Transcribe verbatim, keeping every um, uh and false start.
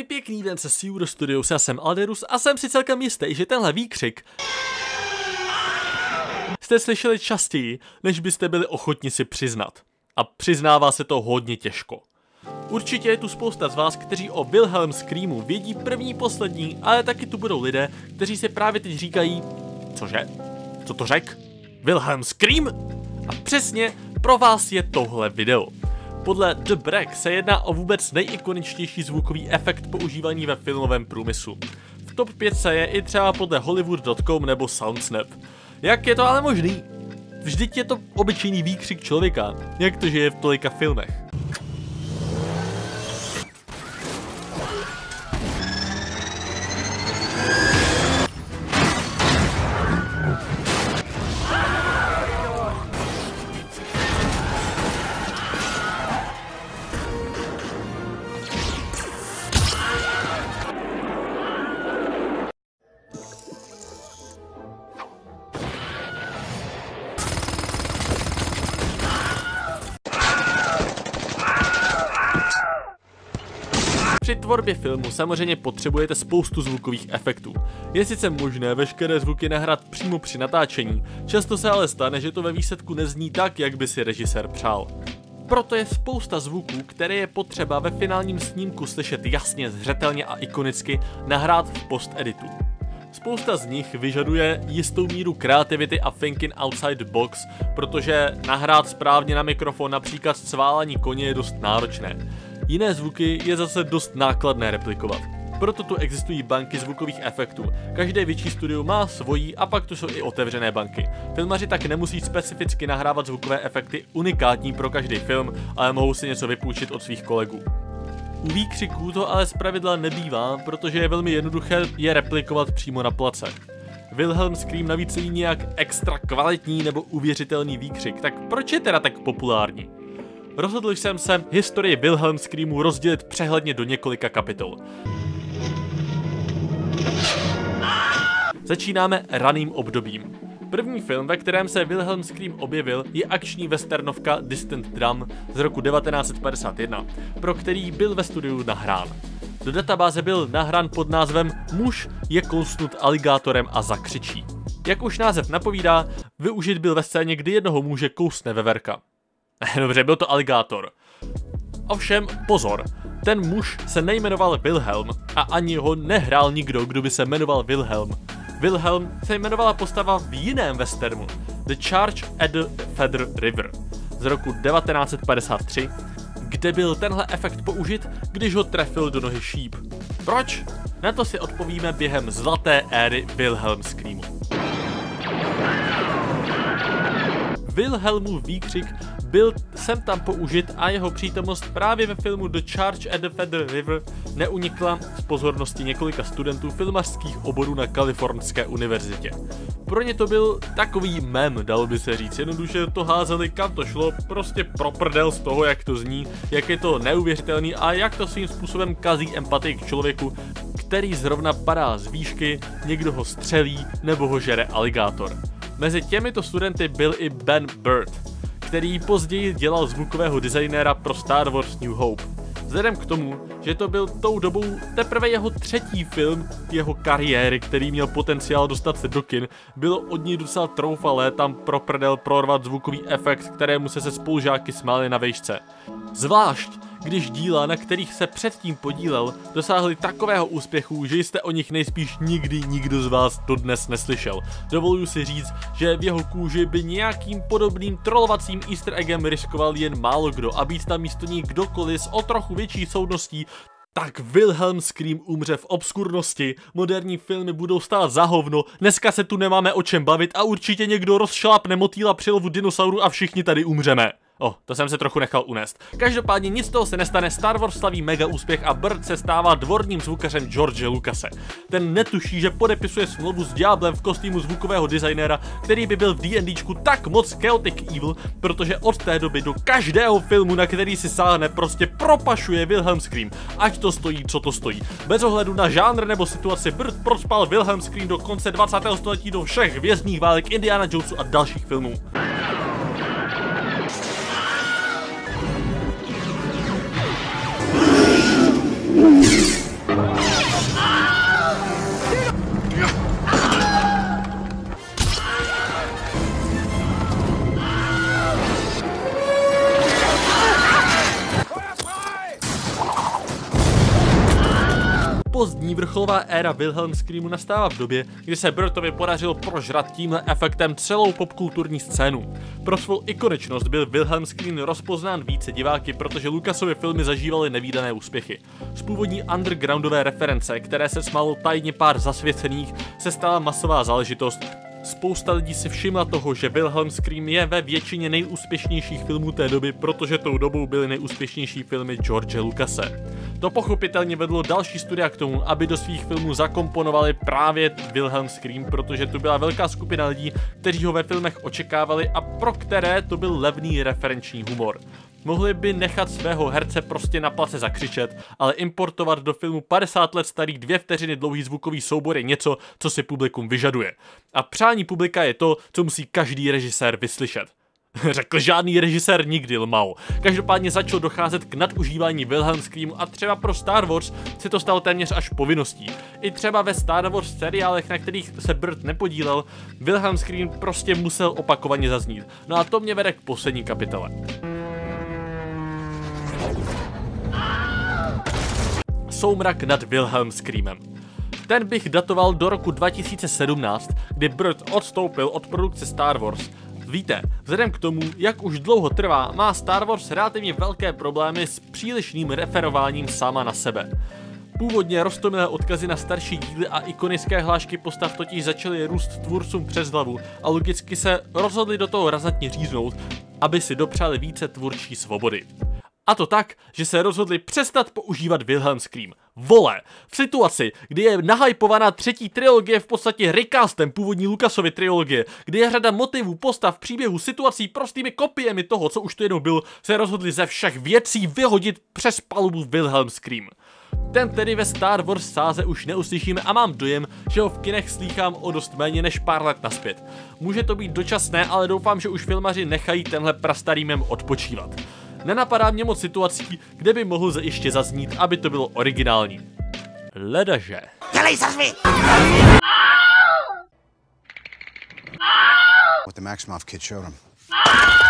pěkný den se Seudo Studios, já jsem Alderus a jsem si celkem jistý, že tenhle výkřik jste slyšeli častěji, než byste byli ochotni si přiznat. A přiznává se to hodně těžko. Určitě je tu spousta z vás, kteří o Wilhelm Screamu vědí první, poslední, ale taky tu budou lidé, kteří si právě teď říkají, cože? Co to řek? Wilhelm Scream? A přesně pro vás je tohle video. Podle The Break se jedná o vůbec nejikoničtější zvukový efekt používaný ve filmovém průmyslu. V top pět je i třeba podle Hollywood tečka com nebo Soundsnap. Jak je to ale možný? Vždyť je to obyčejný výkřik člověka, jak to, že je v tolika filmech. Při tvorbě filmu samozřejmě potřebujete spoustu zvukových efektů. Je sice možné veškeré zvuky nahrát přímo při natáčení, často se ale stane, že to ve výsledku nezní tak, jak by si režisér přál. Proto je spousta zvuků, které je potřeba ve finálním snímku slyšet jasně, zřetelně a ikonicky, nahrát v post-editu. Spousta z nich vyžaduje jistou míru kreativity a thinking outside the box, protože nahrát správně na mikrofon například cválání koně je dost náročné. Jiné zvuky je zase dost nákladné replikovat. Proto tu existují banky zvukových efektů. Každé větší studio má svojí a pak tu jsou i otevřené banky. Filmaři tak nemusí specificky nahrávat zvukové efekty unikátní pro každý film, ale mohou si něco vypůjčit od svých kolegů. U výkřiků to ale zpravidla nebývá, protože je velmi jednoduché je replikovat přímo na place. Wilhelm Scream navíc není nějak extra kvalitní nebo uvěřitelný výkřik, tak proč je teda tak populární? Rozhodl jsem se historii Wilhelm Screamu rozdělit přehledně do několika kapitol. Začínáme raným obdobím. První film, ve kterém se Wilhelm Scream objevil, je akční westernovka Distant Drum z roku devatenáct set padesát jedna, pro který byl ve studiu nahrán. Do databáze byl nahrán pod názvem Muž je kousnut aligátorem a zakřičí. Jak už název napovídá, využit byl ve scéně, kdy jednoho muže kousne veverka. Dobře, byl to aligátor. Ovšem, pozor, ten muž se nejmenoval Wilhelm a ani ho nehrál nikdo, kdo by se jmenoval Wilhelm. Wilhelm se jmenovala postava v jiném westernu, The Charge at the Feather River z roku devatenáct set padesát tři, kde byl tenhle efekt použit, když ho trefil do nohy šíp. Proč? Na to si odpovíme během zlaté éry Wilhelm Screamu. Wilhelmův výkřik byl sem tam použit a jeho přítomnost právě ve filmu The Charge at the Feather River neunikla z pozornosti několika studentů filmařských oborů na Kalifornské univerzitě. Pro ně to byl takový mem, dalo by se říct, jednoduše to házeli kam to šlo, prostě pro prdel z toho, jak to zní, jak je to neuvěřitelný a jak to svým způsobem kazí empatii k člověku, který zrovna padá z výšky, někdo ho střelí nebo ho žere aligátor. Mezi těmito studenty byl i Ben Burtt, který později dělal zvukového designéra pro Star Wars New Hope. Vzhledem k tomu, že to byl tou dobou teprve jeho třetí film jeho kariéry, který měl potenciál dostat se do kin, bylo od něj docela troufalé tam pro prdel prorvat zvukový efekt, kterému se se spolužáky smáli na vejšce. Zvlášť, když díla, na kterých se předtím podílel, dosáhly takového úspěchu, že jste o nich nejspíš nikdy nikdo z vás dodnes neslyšel. Dovoluju si říct, že v jeho kůži by nějakým podobným trolovacím easter eggem riskoval jen málo kdo a být tam místo ní kdokoliv s o trochu větší soudností, tak Wilhelm Scream umře v obskurnosti, moderní filmy budou stát za hovno, dneska se tu nemáme o čem bavit a určitě někdo rozšlápne motýla při lovu dinosauru a všichni tady umřeme. O, oh, to jsem se trochu nechal unést. Každopádně nic z toho se nestane, Star Wars slaví mega úspěch a Burtt se stává dvorním zvukařem George Lucase. Ten netuší, že podepisuje smlouvu s ďáblem v kostýmu zvukového designéra, který by byl v D&Dčku tak moc chaotic evil, protože od té doby do každého filmu, na který si sáhne, prostě propašuje Wilhelm Scream, ať to stojí, co to stojí. Bez ohledu na žánr nebo situaci Burtt procpal Wilhelm Scream do konce dvacátého století do všech hvězdných válek, Indiana Jonesu a dalších filmů. Původní vrcholová éra Wilhelm Screamu nastává v době, kdy se Burtovi podařilo prožrat tímhle efektem celou popkulturní scénu. Pro svou ikoničnost byl Wilhelm Scream rozpoznán více diváky, protože Lucasovy filmy zažívaly nevídané úspěchy. Z původní undergroundové reference, které se smálo tajně pár zasvěcených, se stala masová záležitost. Spousta lidí si všimla toho, že Wilhelm Scream je ve většině nejúspěšnějších filmů té doby, protože tou dobou byly nejúspěšnější filmy George Lucase. To pochopitelně vedlo další studia k tomu, aby do svých filmů zakomponovali právě Wilhelm Scream, protože tu byla velká skupina lidí, kteří ho ve filmech očekávali a pro které to byl levný referenční humor. Mohli by nechat svého herce prostě na place zakřičet, ale importovat do filmu padesát let starý dvě vteřiny dlouhý zvukový soubor je něco, co si publikum vyžaduje. A přání publika je to, co musí každý režisér vyslyšet. Řekl žádný režisér nikdy, lmao. Každopádně začalo docházet k nadužívání Wilhelm Screamu a třeba pro Star Wars se to stalo téměř až povinností. I třeba ve Star Wars seriálech, na kterých se Burt nepodílel, Wilhelm Scream prostě musel opakovaně zaznít. No a to mě vede k poslední kapitole. Soumrak nad Wilhelm Screamem. Ten bych datoval do roku dva tisíce sedmnáct, kdy Burt odstoupil od produkce Star Wars. Víte, vzhledem k tomu, jak už dlouho trvá, má Star Wars relativně velké problémy s přílišným referováním sama na sebe. Původně roztomilé odkazy na starší díly a ikonické hlášky postav totiž začaly růst tvůrcům přes hlavu a logicky se rozhodli do toho razantně říznout, aby si dopřáli více tvůrčí svobody. A to tak, že se rozhodli přestat používat Wilhelm Scream. Vole, v situaci, kdy je nahypovaná třetí trilogie v podstatě recastem původní Lucasovy trilogie, kdy je řada motivů, postav, příběhů, situací prostými kopiemi toho, co už to jednou byl, se rozhodli ze všech věcí vyhodit přes palubu Wilhelm Scream. Ten tedy ve Star Wars sáze už neuslyšíme a mám dojem, že ho v kinech slýchám o dost méně než pár let naspět. Může to být dočasné, ale doufám, že už filmaři nechají tenhle prastarý mem odpočívat. Nenapadá mě moc situací, kde by mohl ještě zaznít, aby to bylo originální. Ledaže. Dělej se mi! What the Maximoff kid showed him.